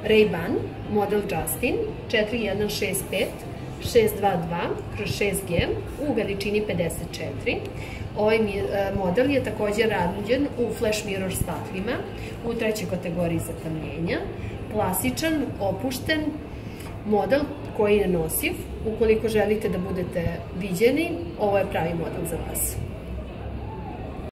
Ray-Ban, model Justin 4165 622/6G u veličini 54. Ovaj model je također rađen u flash mirror staklima u trećoj kategoriji zatamljenja. Klasičan, opušten model koji je nosiv. Ukoliko želite da budete viđeni, ovo je pravi model za vas.